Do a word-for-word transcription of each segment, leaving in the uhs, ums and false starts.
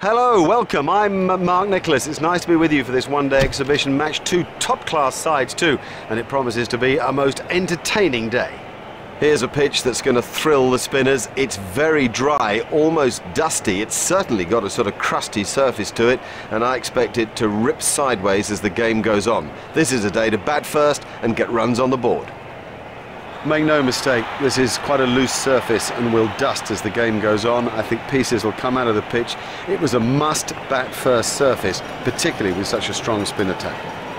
Hello, welcome. I'm Mark Nicholas. It's nice to be with you for this one-day exhibition match. Two top-class sides too, and it promises to be a most entertaining day. Here's a pitch that's going to thrill the spinners. It's very dry, almost dusty. It's certainly got a sort of crusty surface to it, and I expect it to rip sideways as the game goes on. This is a day to bat first and get runs on the board. Make no mistake, this is quite a loose surface and will dust as the game goes on. I think pieces will come out of the pitch. It was a must bat first surface, particularly with such a strong spin attack.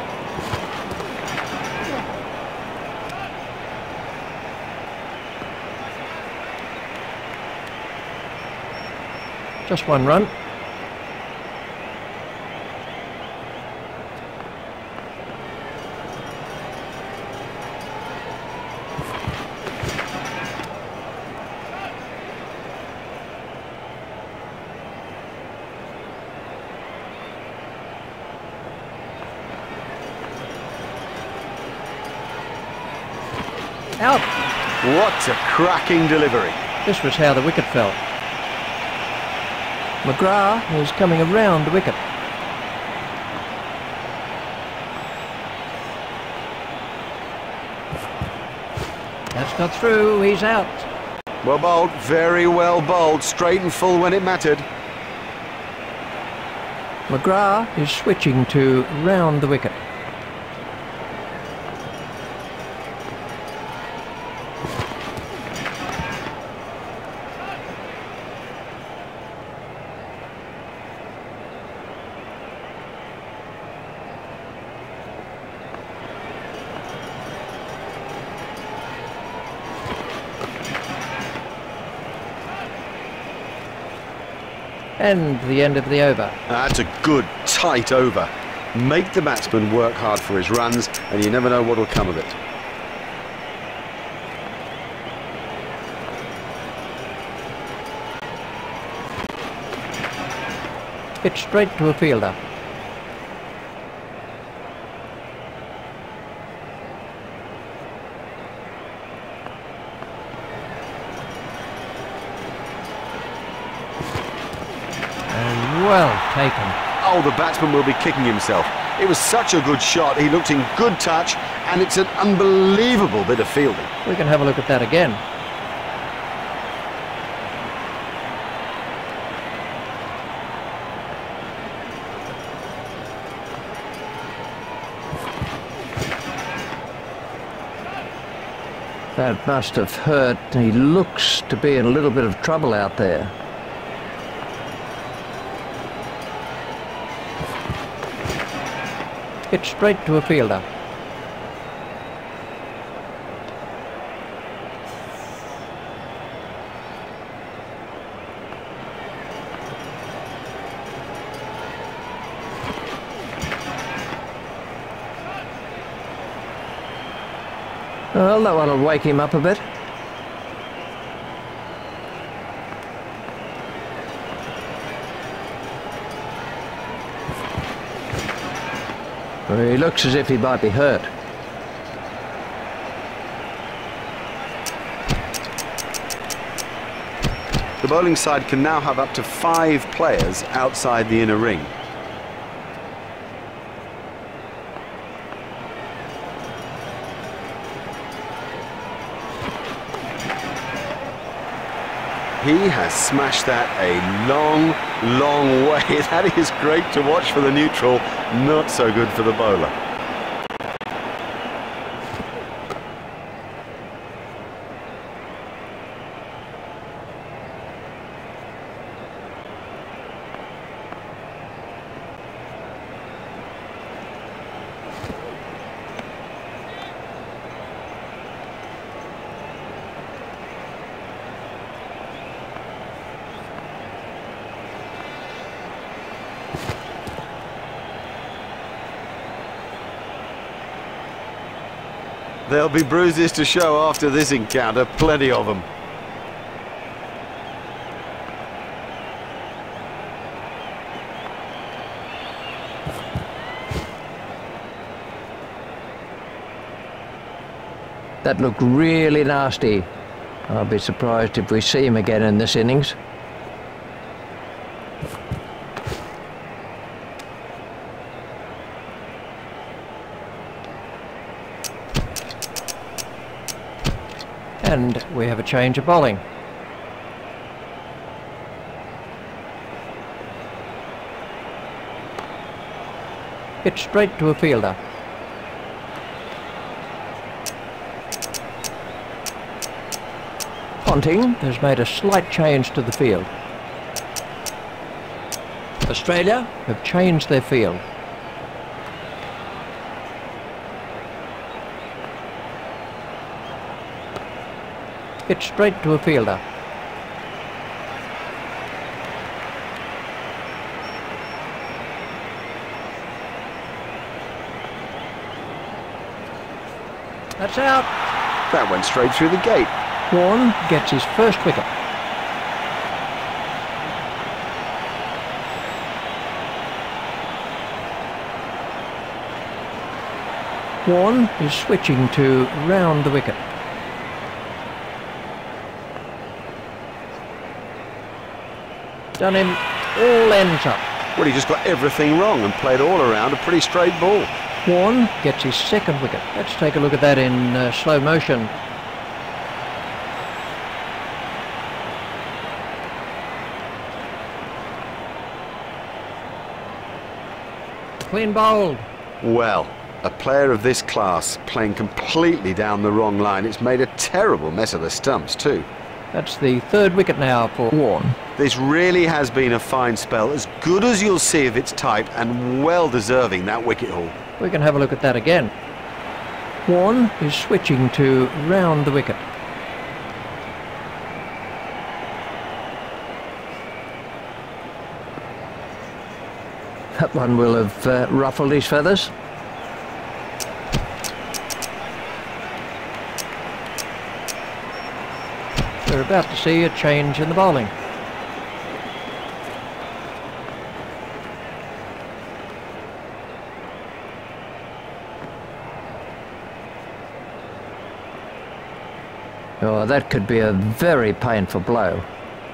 Just one run. Out. What a cracking delivery. This was how the wicket fell. McGrath is coming around the wicket. That's got through, he's out. Well bowled, very well bowled, straight and full when it mattered. McGrath is switching to round the wicket. And the end of the over. That's a good, tight over. Make the batsman work hard for his runs, and you never know what will come of it. Hit straight to a fielder. Well taken. Oh, the batsman will be kicking himself. It was such a good shot. He looked in good touch, and it's an unbelievable bit of fielding. We can have a look at that again. That must have hurt. He looks to be in a little bit of trouble out there. Hit straight to a fielder. Well, that one will wake him up a bit. He looks as if he might be hurt. The bowling side can now have up to five players outside the inner ring. He has smashed that a long, long way. That is great to watch for the neutral, not so good for the bowler. There'll be bruises to show after this encounter, plenty of them. That looked really nasty. I'll be surprised if we see him again in this innings. And we have a change of bowling. Hit straight to a fielder. Ponting has made a slight change to the field. Australia have changed their field. Hit straight to a fielder. That's out. That went straight through the gate. Warne gets his first wicket. Warne is switching to round the wicket. Done him, all ends up. Well, he just got everything wrong and played all around a pretty straight ball. Warne gets his second wicket. Let's take a look at that in uh, slow motion. Clean bowled. Well, a player of this class playing completely down the wrong line. It's made a terrible mess of the stumps too. That's the third wicket now for Warne. This really has been a fine spell, as good as you'll see of its type, and well deserving that wicket haul. We can have a look at that again. Warne is switching to round the wicket. That one will have uh, ruffled his feathers. We're about to see a change in the bowling. Oh, that could be a very painful blow.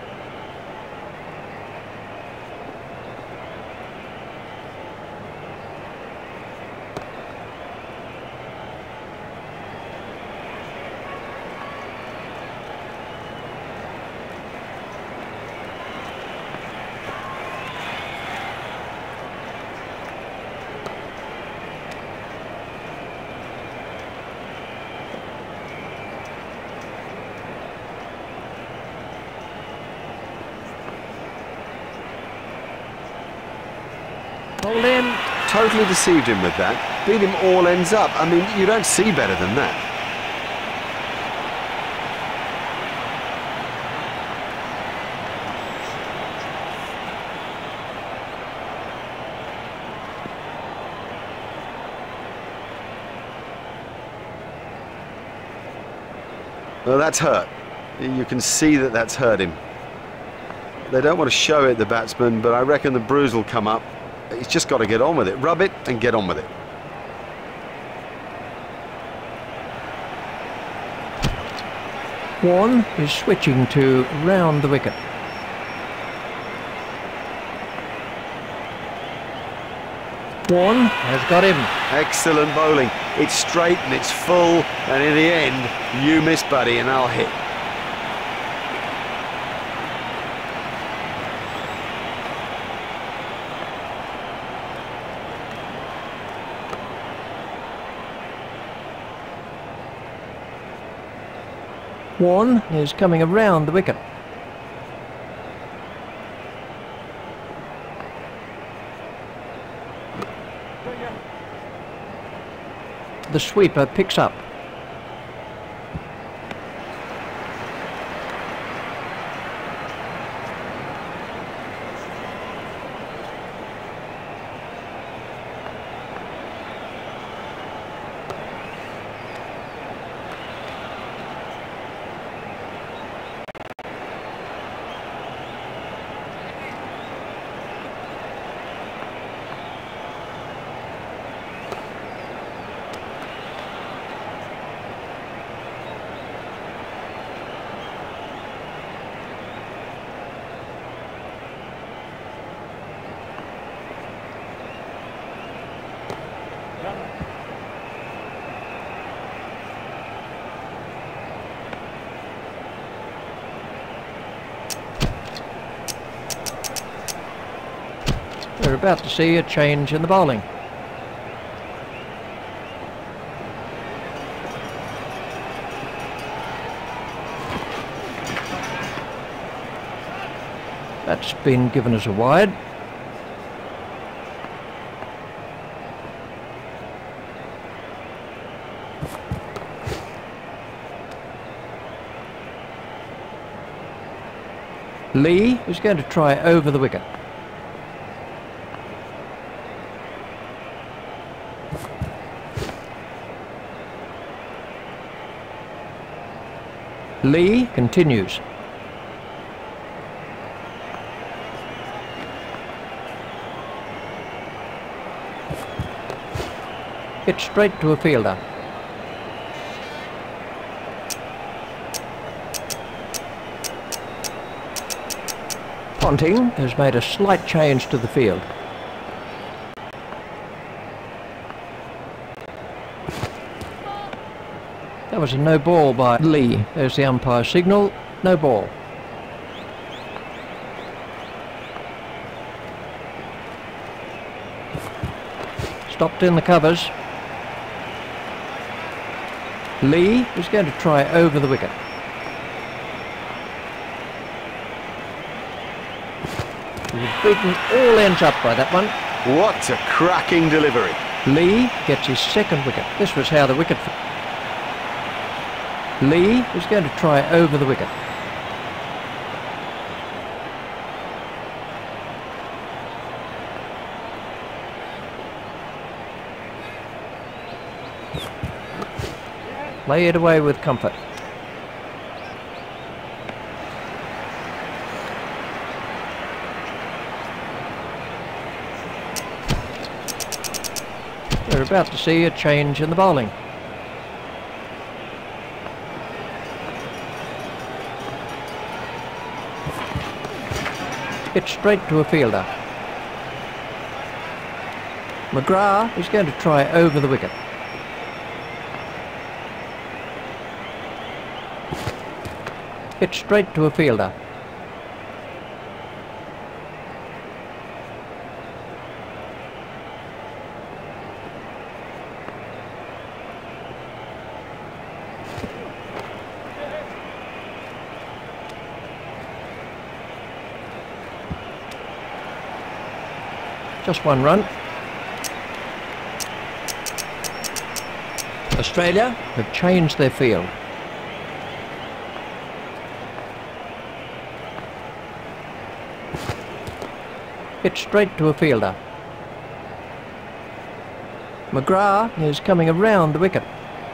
Hold in. Totally deceived him with that. Beat him all ends up. I mean, you don't see better than that. Well, that's hurt. You can see that that's hurt him. They don't want to show it, the batsman, but I reckon the bruise will come up. He's just got to get on with it. Rub it and get on with it. Warne is switching to round the wicket. Warne has got him. Excellent bowling. It's straight and it's full, and in the end, you miss, buddy, and I'll hit. Warne is coming around the wicket. The sweeper picks up. We're about to see a change in the bowling. That's been given as a wide. Lee is going to try over the wicket. Lee continues. Hit straight to a fielder. Ponting has made a slight change to the field. That was a no ball by Lee. There's the umpire signal, no ball. Stopped in the covers. Lee is going to try over the wicket. He's beaten all ends up by that one. What a cracking delivery. Lee gets his second wicket. This was how the wicket... Lee is going to try over the wicket. Play it away with comfort. We're about to see a change in the bowling. Hit straight to a fielder. McGrath is going to try over the wicket. Hit straight to a fielder. Just one run. Australia have changed their field. Hit straight to a fielder. McGrath is coming around the wicket.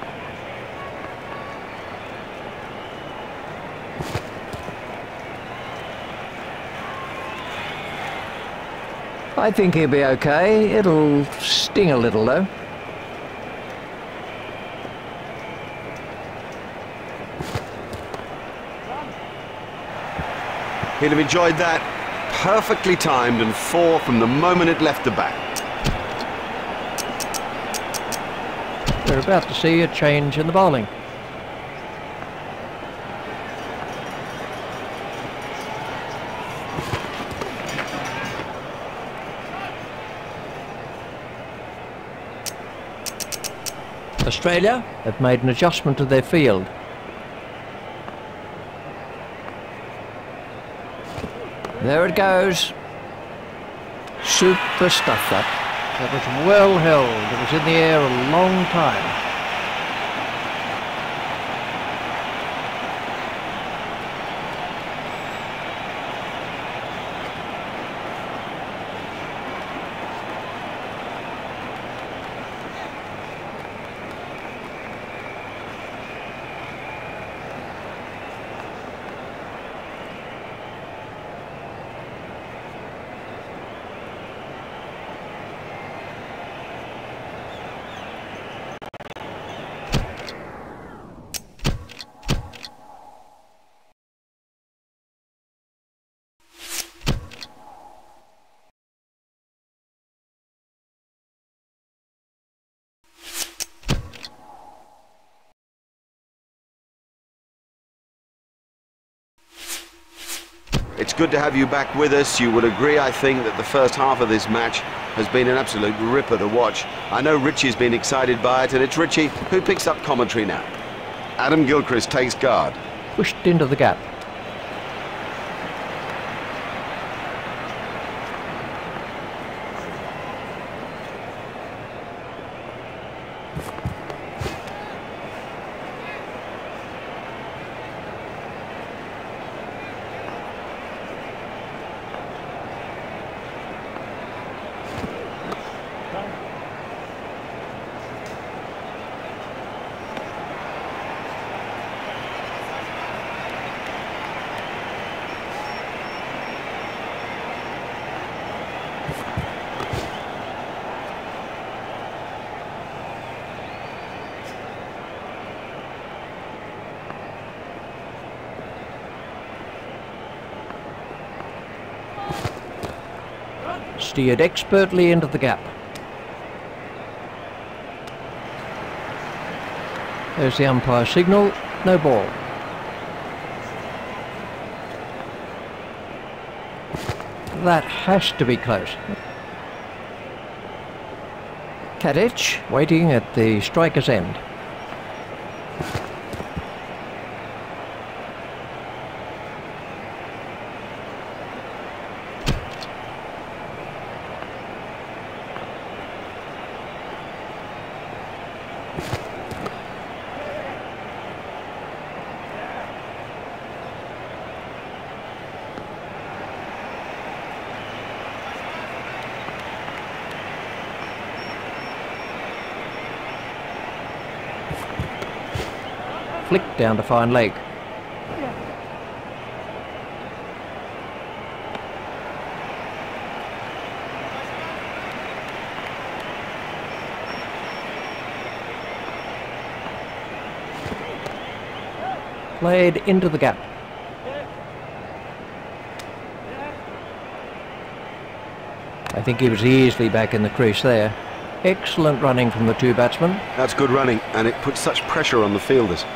I think he'll be okay. It'll sting a little though. He'll have enjoyed that. Perfectly timed and four from the moment it left the bat. We're about to see a change in the bowling. Australia have made an adjustment to their field. There it goes. Super stuff that. That was well held. It was in the air a long time. It's good to have you back with us. You would agree, I think, that the first half of this match has been an absolute ripper to watch. I know Richie's been excited by it, and it's Richie who picks up commentary now. Adam Gilchrist takes guard. Pushed into the gap. Steered expertly into the gap. There's the umpire signal, no ball. That has to be close. Tadic waiting at the striker's end. Flicked down to fine leg. Played into the gap. I think he was easily back in the crease there. Excellent running from the two batsmen. That's good running, and it puts such pressure on the fielders.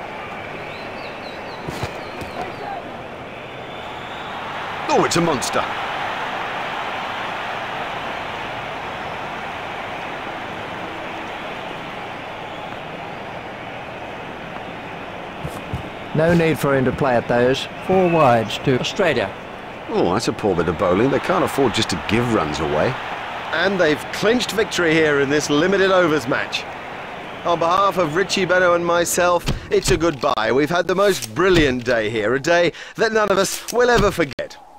Oh, it's a monster. No need for him to play at those. Four wides to Australia. Oh, that's a poor bit of bowling. They can't afford just to give runs away. And they've clinched victory here in this limited overs match. On behalf of Richie Benaud and myself, it's a goodbye. We've had the most brilliant day here, a day that none of us will ever forget.